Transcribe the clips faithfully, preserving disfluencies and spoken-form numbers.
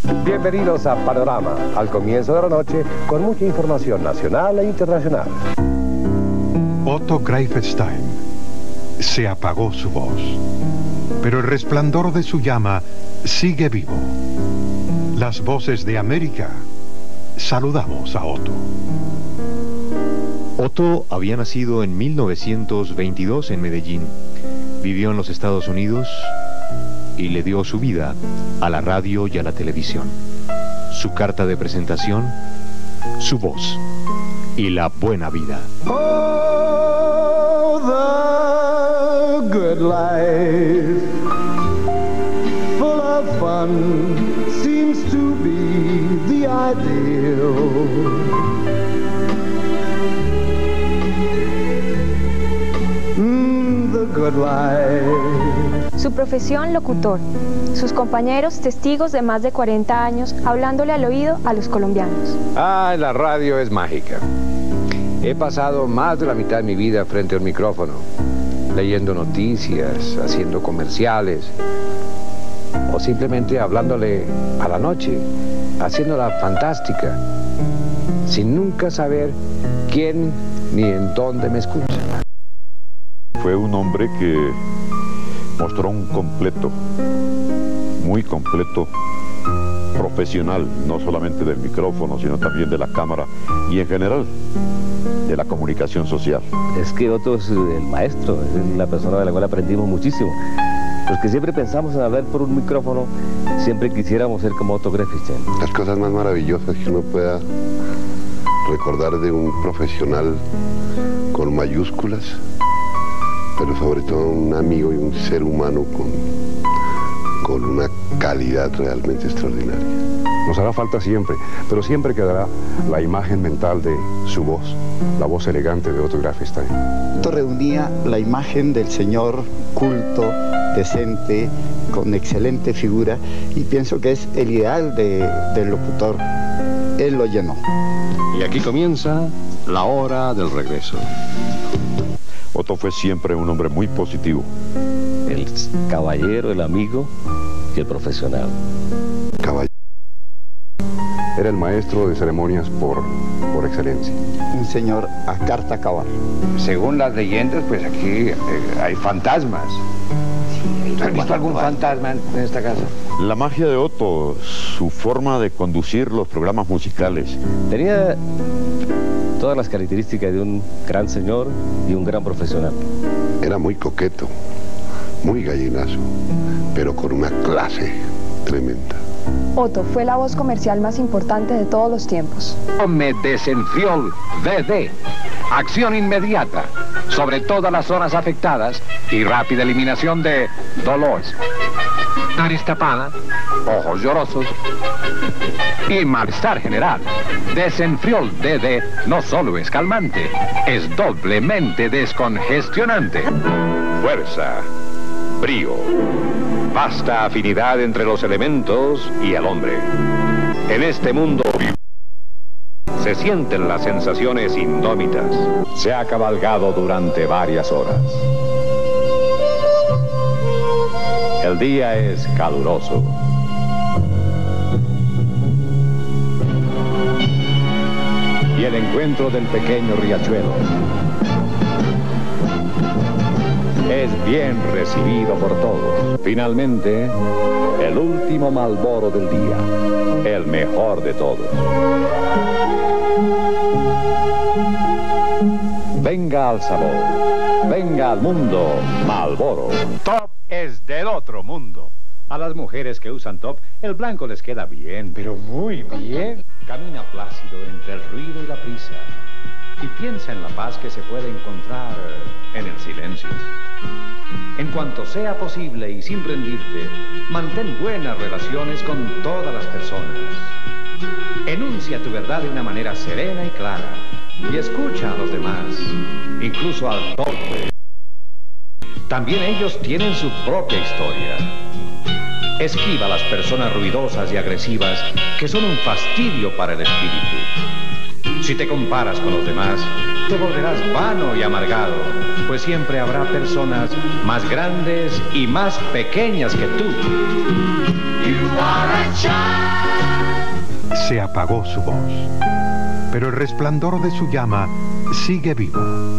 Bienvenidos a Panorama, al comienzo de la noche, con mucha información nacional e internacional. Otto Greifenstein. Se apagó su voz, pero el resplandor de su llama sigue vivo. Las voces de América. Saludamos a Otto. Otto había nacido en mil novecientos veintidós en Medellín. Vivió en los Estados Unidos y le dio su vida a la radio y a la televisión. Su carta de presentación, su voz y la buena vida. Oh, the good life, full of fun, seems to be the ideal. Mm, the good life. Su profesión, locutor. Sus compañeros, testigos de más de cuarenta años, hablándole al oído a los colombianos. Ah, la radio es mágica. He pasado más de la mitad de mi vida frente a un micrófono, leyendo noticias, haciendo comerciales, o simplemente hablándole a la noche, haciéndola fantástica, sin nunca saber quién ni en dónde me escucha. Fue un hombre que mostró un completo, muy completo, profesional, no solamente del micrófono, sino también de la cámara y en general de la comunicación social. Es que Otto es el maestro, es la persona de la cual aprendimos muchísimo. Los que siempre pensamos en hablar por un micrófono, siempre quisiéramos ser como Otto Greifenstein. Las cosas más maravillosas que uno pueda recordar de un profesional con mayúsculas, pero sobre todo un amigo y un ser humano con, con una calidad realmente extraordinaria. Nos hará falta siempre, pero siempre quedará la imagen mental de su voz, la voz elegante de Otto Greifenstein. Esto reunía la imagen del señor culto, decente, con excelente figura, y pienso que es el ideal de, del locutor. Él lo llenó. Y aquí comienza la hora del regreso. Otto fue siempre un hombre muy positivo. El caballero, el amigo y el profesional. Caballero. Era el maestro de ceremonias por, por excelencia. Un señor a carta cabal. Según las leyendas, pues aquí eh, hay fantasmas. Sí, ¿has visto algún fantasma en, en esta casa? La magia de Otto, su forma de conducir los programas musicales. Tenía todas las características de un gran señor y un gran profesional. Era muy coqueto, muy gallinazo, pero con una clase tremenda. Otto fue la voz comercial más importante de todos los tiempos. Come Desenfriol D D. Acción inmediata sobre todas las zonas afectadas y rápida eliminación de dolores, nariz tapada, ojos llorosos y malestar general. Desenfriol D D no solo es calmante, es doblemente descongestionante. Fuerza, brío, vasta afinidad entre los elementos y el hombre. En este mundo se sienten las sensaciones indómitas. Se ha cabalgado durante varias horas. El día es caluroso. Y el encuentro del pequeño riachuelo es bien recibido por todos. Finalmente, el último Malboro del día, el mejor de todos. Venga al sabor, venga al mundo, Malboro. Top es del otro mundo. A las mujeres que usan top, el blanco les queda bien, pero muy bien. Camina plácido entre el ruido y la prisa y piensa en la paz que se puede encontrar en el silencio. En cuanto sea posible y sin rendirte, mantén buenas relaciones con todas las personas. Enuncia tu verdad de una manera serena y clara y escucha a los demás, incluso al torpe. También ellos tienen su propia historia. Esquiva a las personas ruidosas y agresivas que son un fastidio para el espíritu. Si te comparas con los demás, te volverás vano y amargado, pues siempre habrá personas más grandes y más pequeñas que tú. You are a child. se apagó su voz, pero el resplandor de su llama sigue vivo.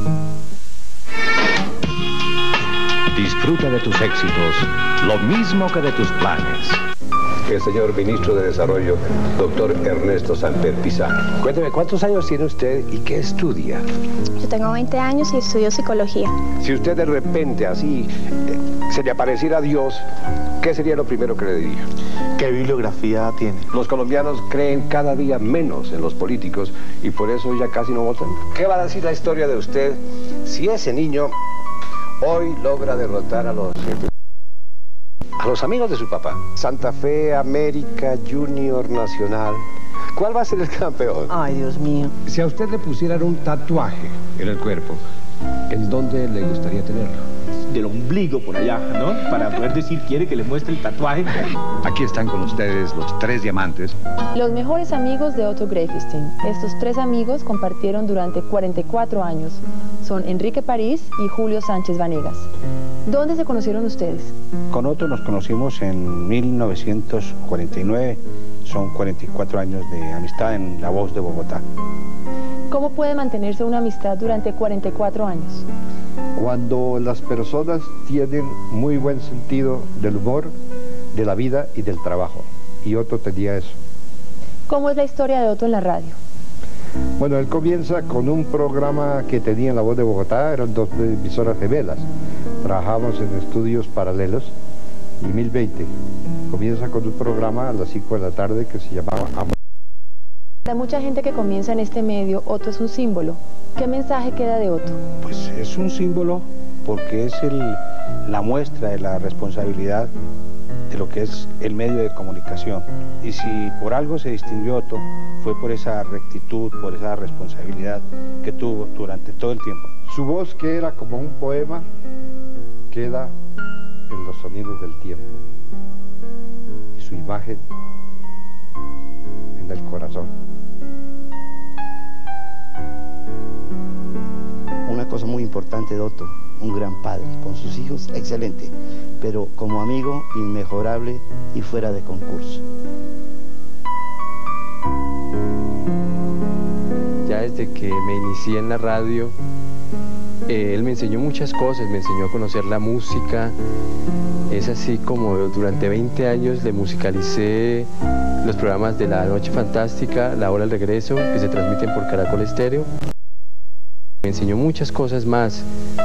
Disfruta de tus éxitos, lo mismo que de tus planes. El señor ministro de Desarrollo, doctor Ernesto Samper Pizarro. Cuénteme, ¿cuántos años tiene usted y qué estudia? Yo tengo veinte años y estudio psicología. Si usted de repente así eh, se le apareciera a Dios, ¿qué sería lo primero que le diría? ¿Qué bibliografía tiene? Los colombianos creen cada día menos en los políticos y por eso ya casi no votan. ¿Qué va a decir la historia de usted si ese niño hoy logra derrotar a los... a los amigos de su papá? Santa Fe, América, Junior, Nacional. ¿Cuál va a ser el campeón? Ay, Dios mío. Si a usted le pusieran un tatuaje en el cuerpo, ¿en dónde le gustaría tenerlo? Del ombligo por allá, ¿no? Para poder decir, quiere que le muestre el tatuaje. Aquí están con ustedes los tres diamantes. Los mejores amigos de Otto Greifenstein. Estos tres amigos compartieron durante cuarenta y cuatro años. Son Enrique París y Julio Sánchez Vanegas. ¿Dónde se conocieron ustedes? Con Otto nos conocimos en mil novecientos cuarenta y nueve. Son cuarenta y cuatro años de amistad en La Voz de Bogotá. ¿Cómo puede mantenerse una amistad durante cuarenta y cuatro años? Cuando las personas tienen muy buen sentido del humor, de la vida y del trabajo. Y Otto tenía eso. ¿Cómo es la historia de Otto en la radio? Bueno, él comienza con un programa que tenía en La Voz de Bogotá, eran dos emisoras gemelas. Trabajamos en estudios paralelos y mil veinte. Comienza con un programa a las cinco de la tarde que se llamaba Amor. Para mucha gente que comienza en este medio, Otto es un símbolo. ¿Qué mensaje queda de Otto? Pues es un símbolo porque es el, la muestra de la responsabilidad de lo que es el medio de comunicación. Y si por algo se distinguió Otto, fue por esa rectitud, por esa responsabilidad que tuvo durante todo el tiempo. Su voz, que era como un poema, queda en los sonidos del tiempo. Y su imagen en el corazón. Una cosa muy importante de Otto, un gran padre, con sus hijos excelente, pero como amigo inmejorable y fuera de concurso. Ya desde que me inicié en la radio, eh, él me enseñó muchas cosas, me enseñó a conocer la música. Es así como durante veinte años le musicalicé los programas de La Noche Fantástica, La Hora del Regreso, que se transmiten por Caracol Estéreo. Me enseñó muchas cosas más.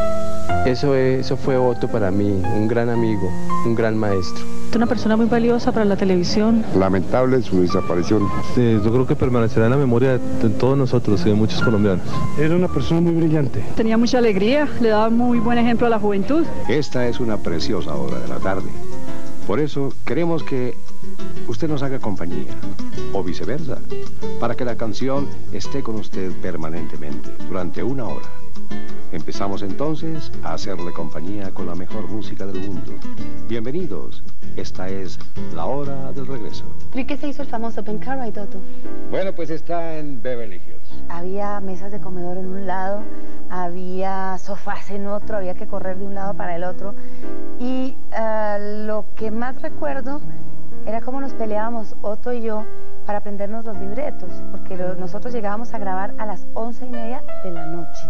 Eso, eso fue Otto para mí, un gran amigo, un gran maestro. Es una persona muy valiosa para la televisión. Lamentable su desaparición. Sí, yo creo que permanecerá en la memoria de todos nosotros y de muchos colombianos. Era una persona muy brillante. Tenía mucha alegría, le daba muy buen ejemplo a la juventud. Esta es una preciosa hora de la tarde. Por eso queremos que usted nos haga compañía, o viceversa, para que la canción esté con usted permanentemente, durante una hora. Empezamos entonces a hacerle compañía con la mejor música del mundo. Bienvenidos, esta es La Hora del Regreso. ¿Y qué se hizo el famoso Ben Cartwright, Otto? Bueno, pues está en Beverly Hills. Había mesas de comedor en un lado, había sofás en otro, había que correr de un lado para el otro. Y uh, lo que más recuerdo era cómo nos peleábamos Otto y yo para aprendernos los libretos, porque lo, nosotros llegábamos a grabar a las once y media de la noche.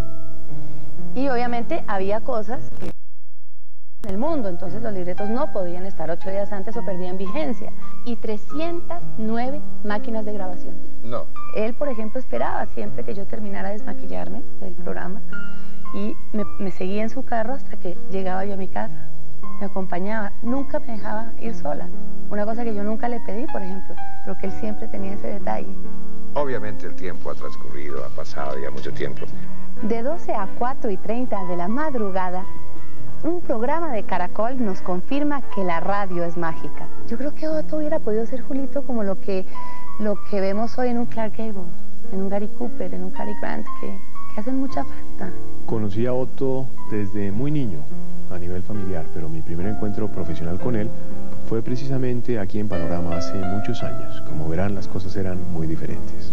Y obviamente había cosas que en el mundo, entonces los libretos no podían estar ocho días antes o perdían vigencia. Y trescientas nueve máquinas de grabación. No. Él, por ejemplo, esperaba siempre que yo terminara de desmaquillarme del programa y me, me seguía en su carro hasta que llegaba yo a mi casa. Me acompañaba, nunca me dejaba ir sola. Una cosa que yo nunca le pedí, por ejemplo, pero que él siempre tenía ese detalle. Obviamente el tiempo ha transcurrido, ha pasado ya mucho tiempo. De doce a cuatro y treinta de la madrugada, un programa de Caracol nos confirma que la radio es mágica. Yo creo que Otto hubiera podido ser, Julito, como lo que, lo que vemos hoy en un Clark Gable, en un Gary Cooper, en un Cary Grant, que, que hacen mucha falta. Conocí a Otto desde muy niño, a nivel familiar, pero mi primer encuentro profesional con él fue precisamente aquí en Panorama hace muchos años. Como verán, las cosas eran muy diferentes.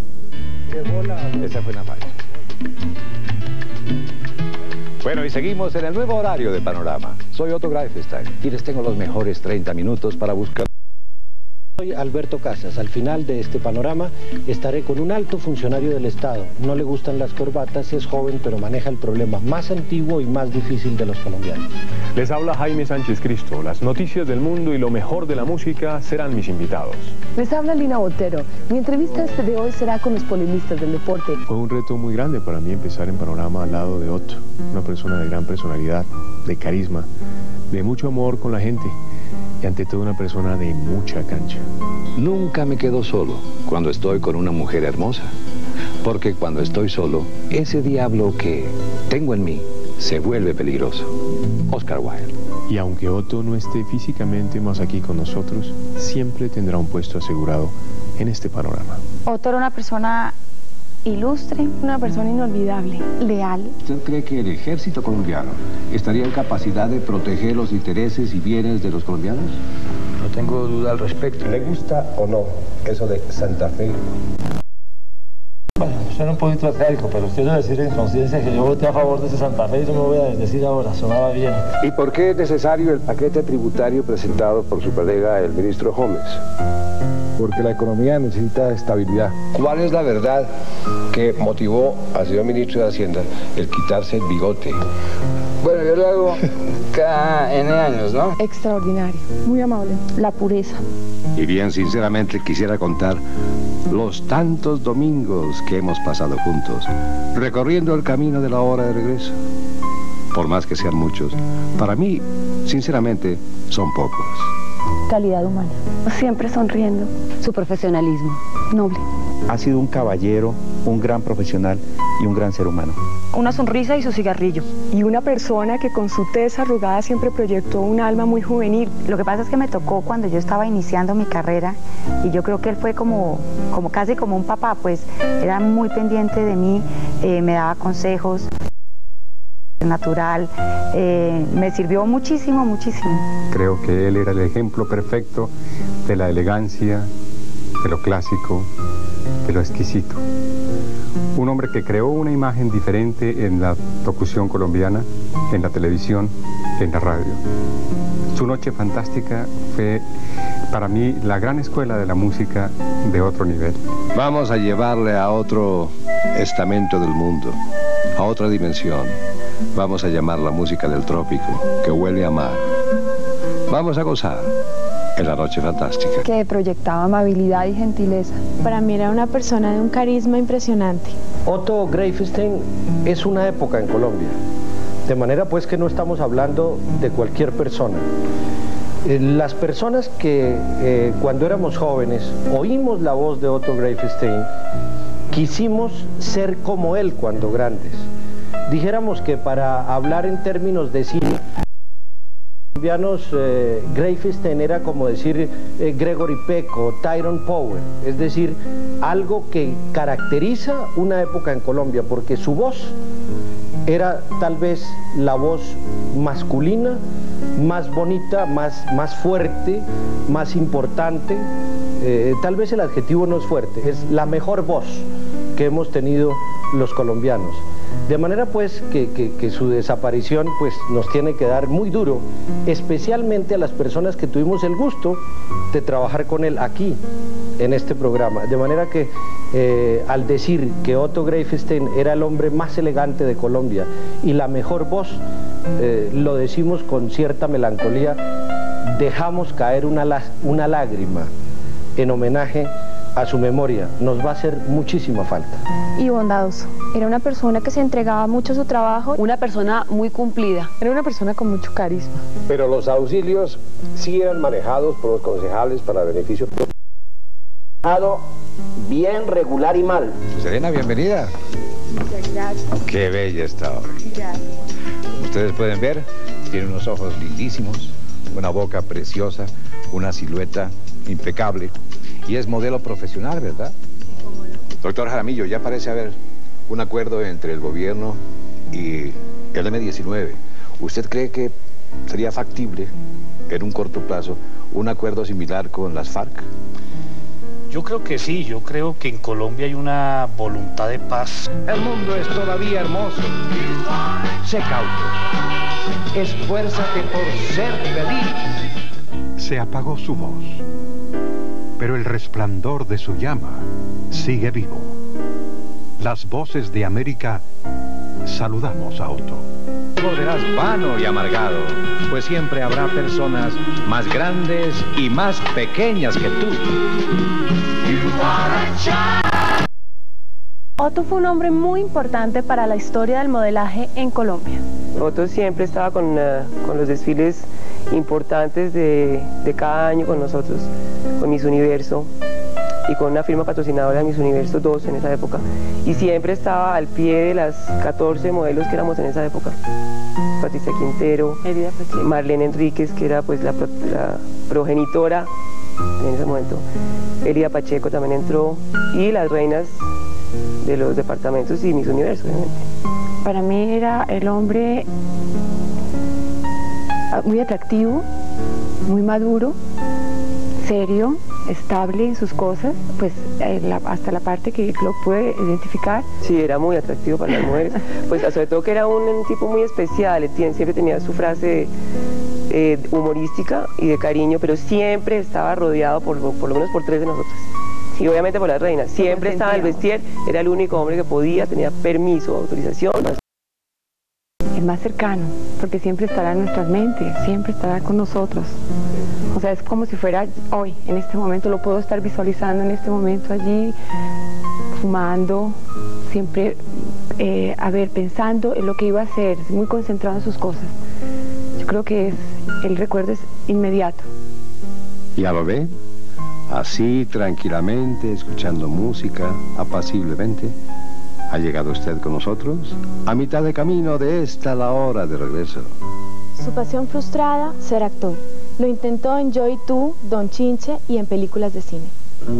Esa fue una falla. Bueno, y seguimos en el nuevo horario de Panorama. Soy Otto Greifenstein y les tengo los mejores treinta minutos para buscar Soy Alberto Casas. Al final de este panorama estaré con un alto funcionario del Estado. No le gustan las corbatas, es joven, pero maneja el problema más antiguo y más difícil de los colombianos. Les habla Jaime Sánchez Cristo. Las noticias del mundo y lo mejor de la música serán mis invitados. Les habla Lina Botero. Mi entrevista este de hoy será con los polemistas del deporte. Fue un reto muy grande para mí empezar en Panorama al lado de Otto, una persona de gran personalidad, de carisma, de mucho amor con la gente. Y ante todo una persona de mucha cancha. Nunca me quedo solo cuando estoy con una mujer hermosa, porque cuando estoy solo, ese diablo que tengo en mí se vuelve peligroso. Oscar Wilde. Y aunque Otto no esté físicamente más aquí con nosotros, siempre tendrá un puesto asegurado en este panorama. Otto era una persona ilustre, una persona inolvidable, leal. ¿Usted cree que el ejército colombiano estaría en capacidad de proteger los intereses y bienes de los colombianos? No tengo duda al respecto. ¿Le gusta o no eso de Santa Fe? Bueno, suena un poquito arcaico, pero quiero decir en conciencia que yo voté a favor de ese Santa Fe y no me voy a decir ahora, sonaba bien. ¿Y por qué es necesario el paquete tributario presentado por su colega, el ministro Gómez? Porque la economía necesita estabilidad. ¿Cuál es la verdad que motivó al señor ministro de Hacienda el quitarse el bigote? Bueno, yo lo hago cada N años, ¿no? Extraordinario, muy amable. La pureza. Y bien, sinceramente quisiera contar los tantos domingos que hemos pasado juntos, recorriendo el camino de la hora de regreso. Por más que sean muchos, para mí, sinceramente, son pocos. Calidad humana. Siempre sonriendo. Su profesionalismo. Noble. Ha sido un caballero, un gran profesional y un gran ser humano. Una sonrisa y su cigarrillo. Y una persona que con su tez arrugada siempre proyectó un alma muy juvenil. Lo que pasa es que me tocó cuando yo estaba iniciando mi carrera y yo creo que él fue como, como casi como un papá, pues era muy pendiente de mí, eh, me daba consejos. Natural, eh, me sirvió muchísimo, muchísimo. Creo que él era el ejemplo perfecto de la elegancia, de lo clásico, de lo exquisito. Un hombre que creó una imagen diferente en la locución colombiana, en la televisión, en la radio. Su Noche Fantástica fue para mí la gran escuela de la música de otro nivel. Vamos a llevarle a otro estamento del mundo, a otra dimensión. Vamos a llamar la música del trópico, que huele a mar. Vamos a gozar en la Noche Fantástica. Que proyectaba amabilidad y gentileza. Para mí era una persona de un carisma impresionante. Otto Greifenstein es una época en Colombia. De manera pues que no estamos hablando de cualquier persona. Eh, las personas que eh, cuando éramos jóvenes oímos la voz de Otto Greifenstein, quisimos ser como él cuando grandes. Dijéramos que para hablar en términos de cine, colombianos, eh, Greifenstein era como decir eh, Gregory Peck o Tyrone Power, es decir, algo que caracteriza una época en Colombia, porque su voz era tal vez la voz masculina, más bonita, más, más fuerte, más importante, eh, tal vez el adjetivo no es fuerte, es la mejor voz que hemos tenido los colombianos. De manera pues que, que, que su desaparición pues nos tiene que dar muy duro, especialmente a las personas que tuvimos el gusto de trabajar con él aquí, en este programa. De manera que eh, al decir que Otto Greifenstein era el hombre más elegante de Colombia y la mejor voz, eh, lo decimos con cierta melancolía, dejamos caer una, una lágrima en homenaje a su memoria. Nos va a hacer muchísima falta. Y bondadoso. Era una persona que se entregaba mucho a su trabajo. Una persona muy cumplida. Era una persona con mucho carisma. Pero los auxilios sí eran manejados por los concejales para beneficio propio. Bien, regular y mal. Serena, bienvenida. Muchas gracias. Qué bella está hoy. Gracias. Ustedes pueden ver, tiene unos ojos lindísimos, una boca preciosa, una silueta impecable. Y es modelo profesional, ¿verdad? ¿Cómo no? Doctor Jaramillo, ya parece haber un acuerdo entre el gobierno y el eme diecinueve. ¿Usted cree que sería factible, en un corto plazo, un acuerdo similar con las FARC? Yo creo que sí, yo creo que en Colombia hay una voluntad de paz. El mundo es todavía hermoso. Sé cauto. Esfuérzate por ser feliz. Se apagó su voz. pero el resplandor de su llama sigue vivo. Las voces de América, saludamos a Otto. Volverás vano y amargado, pues siempre habrá personas más grandes y más pequeñas que tú. Otto fue un hombre muy importante para la historia del modelaje en Colombia. Otto siempre estaba con, uh, con los desfiles importantes de, de cada año con nosotros, con Miss Universo y con una firma patrocinadora de Miss Universo dos en esa época. Y siempre estaba al pie de las catorce modelos que éramos en esa época. Patricia Quintero, Marlene Enríquez, que era pues la, pro, la progenitora en ese momento. Elida Pacheco también entró, y las reinas de los departamentos y Miss Universo, obviamente. Para mí era el hombre muy atractivo, muy maduro, serio, estable en sus cosas, pues eh, la, hasta la parte que lo pude identificar. Sí, era muy atractivo para las mujeres, pues sobre todo que era un, un tipo muy especial, siempre tenía su frase eh, humorística y de cariño, pero siempre estaba rodeado por, por lo menos por tres de nosotras. Y obviamente por las reinas, siempre estaba en el vestier, era el único hombre que podía, tenía permiso, autorización. El más cercano, porque siempre estará en nuestras mentes, siempre estará con nosotros. O sea, es como si fuera hoy, en este momento, lo puedo estar visualizando en este momento allí, fumando, siempre, eh, a ver, pensando en lo que iba a hacer, muy concentrado en sus cosas. Yo creo que es, el recuerdo es inmediato. ¿Ya lo ve? Así, tranquilamente, escuchando música, apaciblemente, ha llegado usted con nosotros a mitad de camino de esta la hora de regreso. Su pasión frustrada, ser actor. Lo intentó en Yo y Tú, Don Chinche y en películas de cine.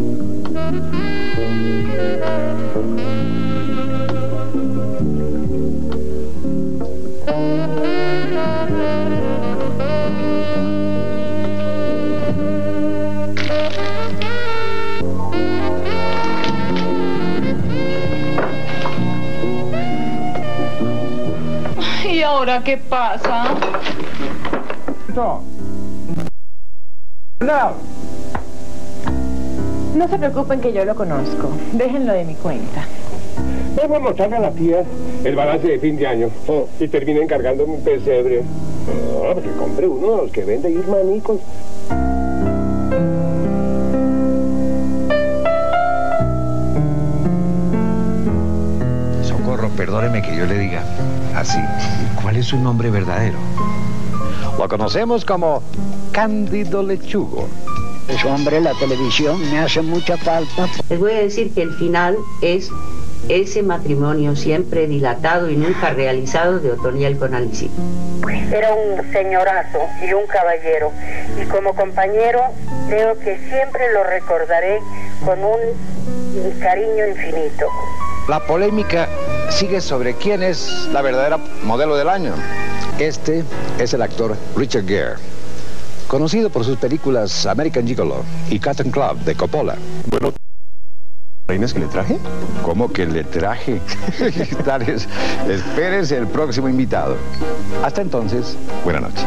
¿Y ahora qué pasa? No. No. No se preocupen que yo lo conozco. Déjenlo de mi cuenta. Vamos a mostrarle a la tía el balance de fin de año oh, y termina encargándome un pesebre. Oh, que compre uno de los que vende irmanicos. Socorro, perdóneme que yo le diga así. ¿Cuál es su nombre verdadero? Lo conocemos como Cándido Lechugo. Pues hombre, la televisión me hace mucha falta. Les voy a decir que el final es ese matrimonio siempre dilatado y nunca realizado de Otoniel con Alicia. Era un señorazo y un caballero, y como compañero creo que siempre lo recordaré con un cariño infinito. La polémica sigue sobre quién es la verdadera modelo del año. Este es el actor Richard Gere, conocido por sus películas American Gigolo y Cotton Club de Coppola. Bueno, ¿reinas que le traje? ¿Cómo que le traje? Tales, espérese el próximo invitado. Hasta entonces, buena noche.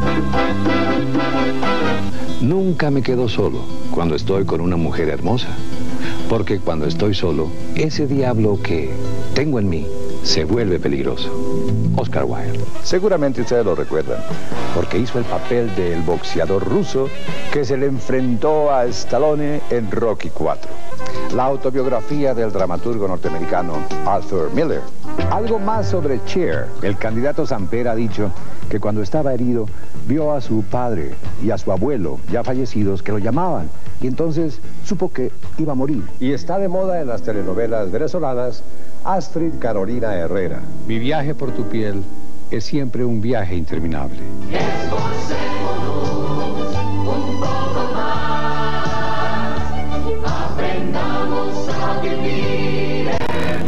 Nunca me quedo solo cuando estoy con una mujer hermosa, porque cuando estoy solo, ese diablo que tengo en mí se vuelve peligroso. Oscar Wilde. Seguramente ustedes lo recuerdan, porque hizo el papel del boxeador ruso que se le enfrentó a Stallone en Rocky cuatro. La autobiografía del dramaturgo norteamericano Arthur Miller. Algo más sobre Cher. El candidato Samper ha dicho que cuando estaba herido vio a su padre y a su abuelo ya fallecidos que lo llamaban, y entonces supo que iba a morir. Y está de moda en las telenovelas venezolanas Astrid Carolina Herrera. Mi viaje por tu piel es siempre un viaje interminable. Esforcémonos un poco más, aprendamos a vivir en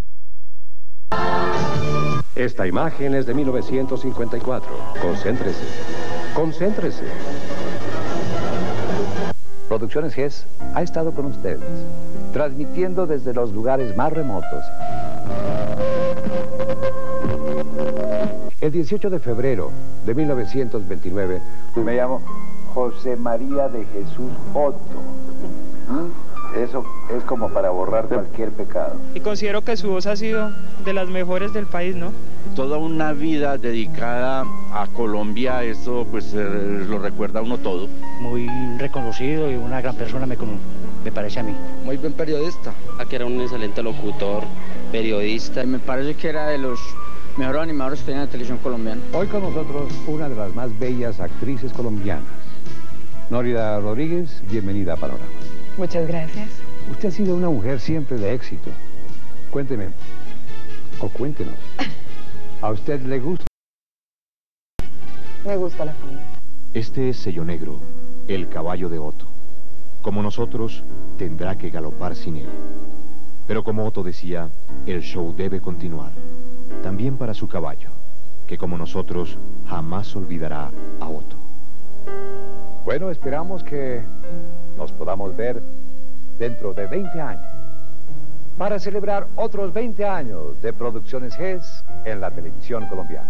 paz. Esta imagen es de mil novecientos cincuenta y cuatro. Concéntrese. Concéntrese. Producciones G E S ha estado con ustedes, transmitiendo desde los lugares más remotos. El dieciocho de febrero de mil novecientos veintinueve, me llamo José María de Jesús Otto. ¿Mm? eso es como para borrar cualquier pecado. Y considero que su voz ha sido de las mejores del país, ¿no? Toda una vida dedicada a Colombia, esto pues eh, lo recuerda a uno todo. Muy reconocido y una gran persona me, me parece a mí. Muy buen periodista. Que era un excelente locutor, periodista. Me parece que era de los mejores animadores que tenía la televisión colombiana. Hoy con nosotros una de las más bellas actrices colombianas. Nórida Rodríguez, bienvenida a Panorama. Muchas gracias. Usted ha sido una mujer siempre de éxito. Cuénteme, o cuéntenos, ¿a usted le gusta? Me gusta la fama. Este es Sello Negro, el caballo de Otto. Como nosotros, tendrá que galopar sin él. Pero como Otto decía, el show debe continuar. También para su caballo, que como nosotros, jamás olvidará a Otto. Bueno, esperamos que nos podamos ver dentro de veinte años para celebrar otros veinte años de Producciones G E S en la televisión colombiana.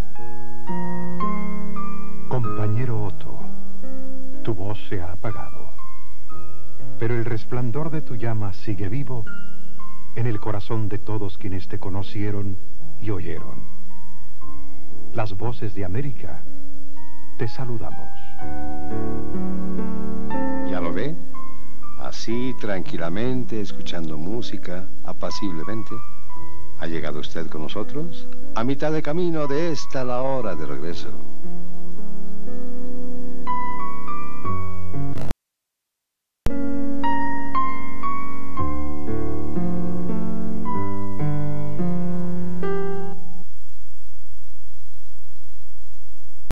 Compañero Otto, tu voz se ha apagado, pero el resplandor de tu llama sigue vivo en el corazón de todos quienes te conocieron y oyeron. Las voces de América, te saludamos. ¿Ya lo ve? Así, tranquilamente, escuchando música, apaciblemente, ha llegado usted con nosotros a mitad de camino de esta la hora de regreso.